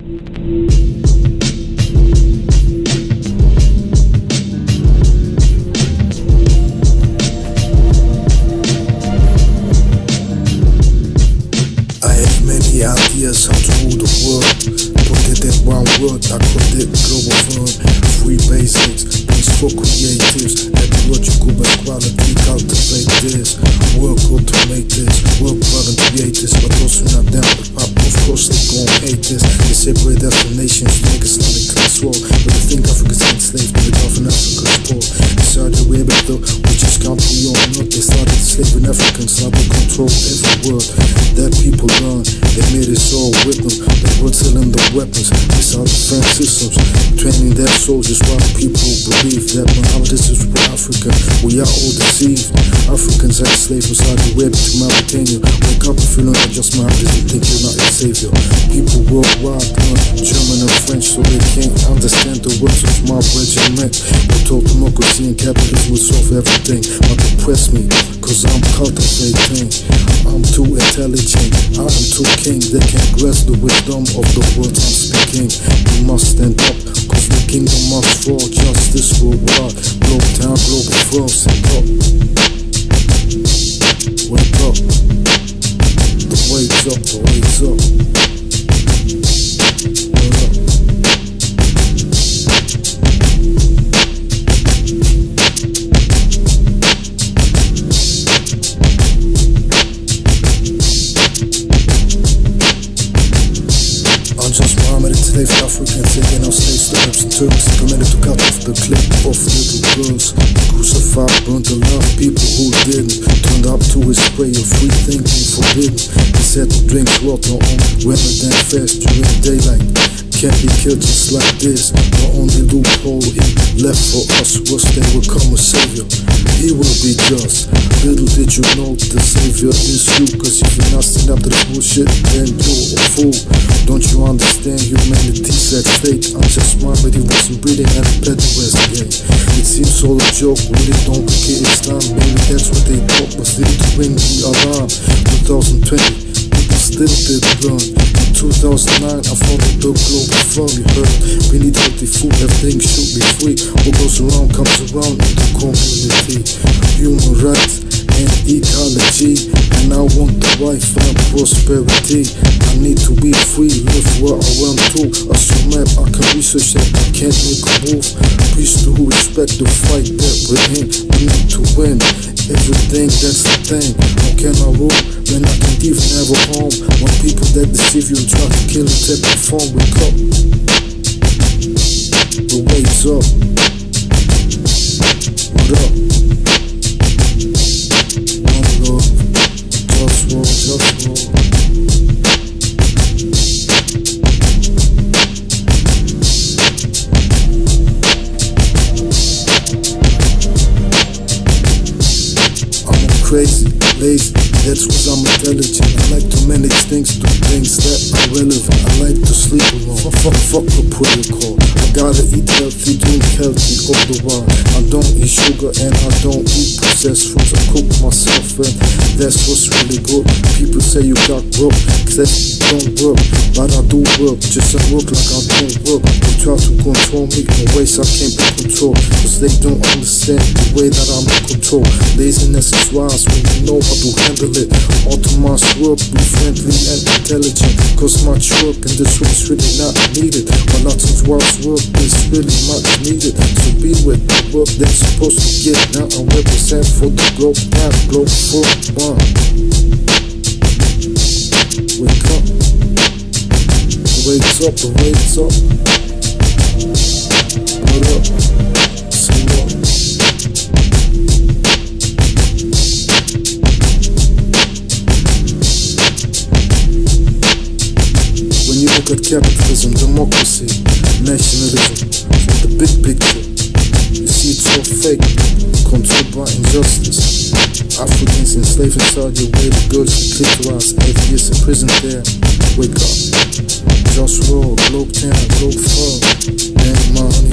Ideas how to rule the world. Put it in one word, I call it Globalfirm. Free basics, peaceful creatives, ecological best quality, cultivate this. Work automate this, work voluntariate this, but those who not down the pop, of course they gon' hate this. They separate after nations, make Islamic class war, but they think Africa's enslaved, but they often Africa's poor. Saudi Arabia though, which is country or not, they started enslaving Africans, now they control every word that people learn. They made us all with them, they were selling the weapons, these are defense systems, training their soldiers while people believe that Muhammad is for Africa. We are all deceived. Africans enslaved from Saudi Arabia to Mauritania. Wake up and feel not just Muhammad, you think you're not a savior. People worldwide learn German and French so they can't understand the words of my regiment. We're told democracy and capitalism will solve everything, but they press me, cause I'm cultivating. I'm too intelligent, I am too king. They can't grasp the wisdom of the words I'm speaking. We must stand up, cause the kingdom must fall. Justice worldwide, globe town, global firm. Wake up, wake up. The wake's up, the wake's up. Wake up. Enslaved Africans, taking our slaves to Arabs and Turks, committed to cut off the clip of little girls. Crucified, burnt alive, people who didn't, turned up to his spray of free thinking forbidden. He said to drink water on women than fast during daylight. Can't be killed just like this. The only loophole he left for us was they will come a savior. He will be just. Little did you know the savior is you, cause if you're not standing up to this bullshit, then you're a fool. Don't you understand humanity's at stake? I'm just mine, but he wasn't breathing at a pederast game. It seems all a joke, really don't think it's time. Maybe that's what they thought was needed to ring the alarm. 2020, people still didn't learn. In 2009, I founded the Globalfirm, you heard. We need healthy food, everything should be free. What goes around comes around in the community. Human rights and ecology, and I want the life and prosperity. I need to be free, live where I want to. As a map, I can research that I can't make a move. Please do respect the fight that we're in. We need to win everything, that's the thing. How can I rule when I can't even have a home? When people that deceive you and try to kill and take your phone, wake up. The wake's up. What up? One love, JustWar, JustWar. Crazy, lazy, that's cause I'm intelligent. I like to manage things, do things that are relevant. I like to sleep alone, fuck the protocol. I gotta eat healthy, drink healthy all the while. I don't eat sugar and I don't eat processed foods. I cook myself and that's what's really good. People say you got broke, cause don't work, but I do work. Just I work like I don't work. They try to control me in ways I can't be controlled, cause they don't understand the way that I'm in control. Laziness is wise when you know how to handle it. Automatic work, be friendly and intelligent, cause much work in this world is really not needed. But lots of wise work is really much needed. So be with the work that's supposed to get now and represent for the globe now, Globalfirm. Wake up. The wake's up, the wake's up. What up? Say what? When you look at capitalism, democracy, nationalism, from the big picture, you see it's so fake, controlled by injustice. Africans enslaved in Saudi Arabia, girls with clitoris, 8 years in prison there. Wake up. JustWar, Globe Town, Globalfirm, and money.